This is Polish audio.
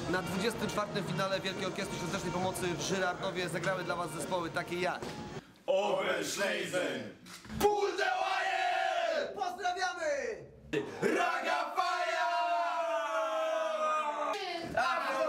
Na 24. finale Wielkiej Orkiestry Świątecznej Pomocy w Żyrardowie zagrały dla was zespoły takie jak Oberschleisen, Puldewaje, pozdrawiamy! Ragafire!